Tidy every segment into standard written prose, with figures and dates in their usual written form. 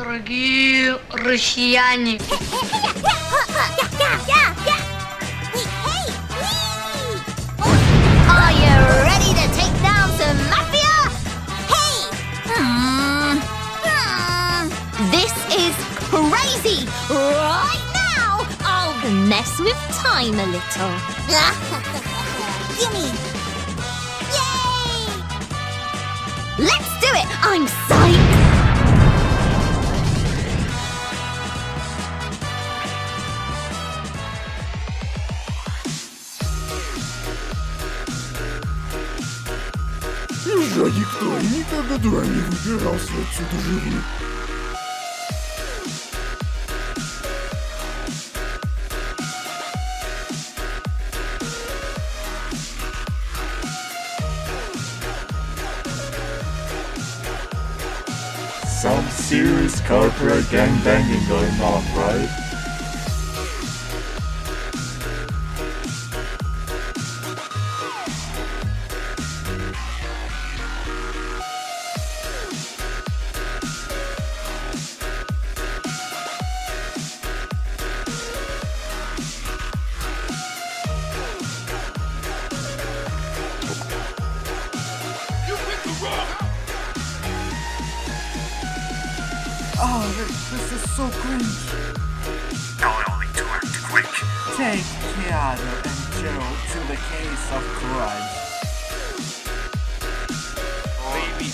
Дорогие россияне. Are you ready to take down some mafia? Hey! This is crazy! Right now, I'll mess with time a little. Gimme! Yay! Let's do it! I'm psyched! Уже никто и никогда не выбирался отсюда живым. Some serious corporate gangbanging going on, right? Oh, this is so cringe. I'll only to act quick. Take Keanu and Joe to the case of crime. Baby.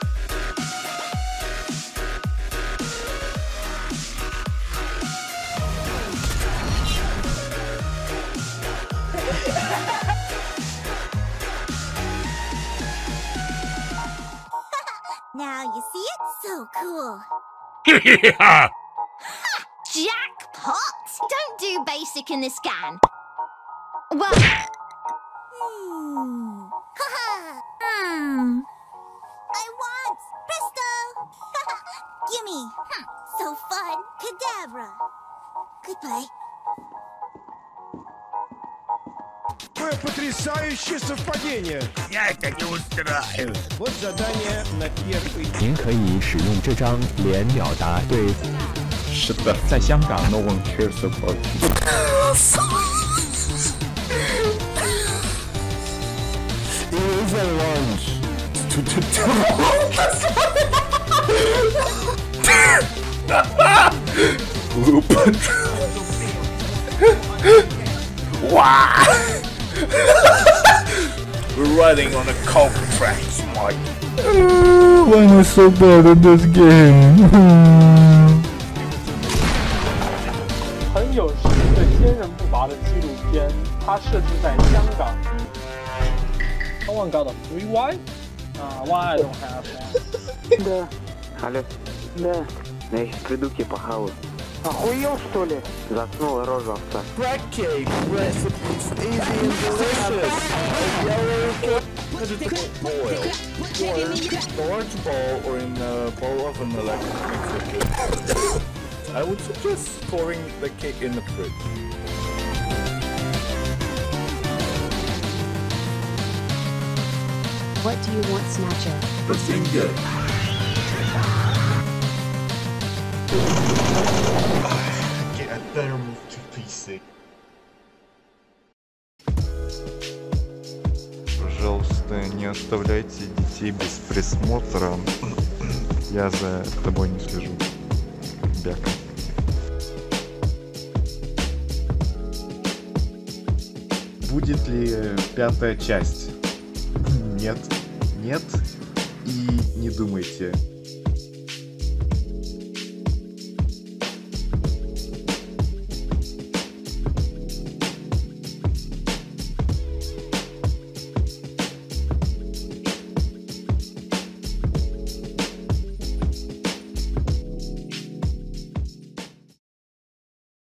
Now you see it? So cool. Yeah! Jackpot! Don't do basic in this scan. Well... I want! Presto! Gimme! So fun! Cadabra! Good play. Какое потрясающее совпадение! Я это не устраиваю. Вот задание на первый. 您可以使用这张连秒答对。 是的，在香港 ，no one cares about you. It is a lunch. Loop. Wow! We're riding on a coke tracks, Mike. Why am I so bad at this game? 很有实力的坚韧不拔的纪录片，它设置在香港。Someone got a free wife? Why I don't have one? Да. Алло. Да. Я сейчас приду к тебе похаваю. Охуел, что ли? Заснула рожа овца. Crack cake recipes easy and delicious. Vegetable boil. Or large bowl or in a bowl of an electric mixer. I would suggest storing the cake in the fridge. What do you want, Snatcher? The finger. Get a better move to PC. Пожалуйста, не оставляйте детей без присмотра. Я за тобой не слежу. Бяка. Будет ли 5-я часть? Нет, нет и не думайте.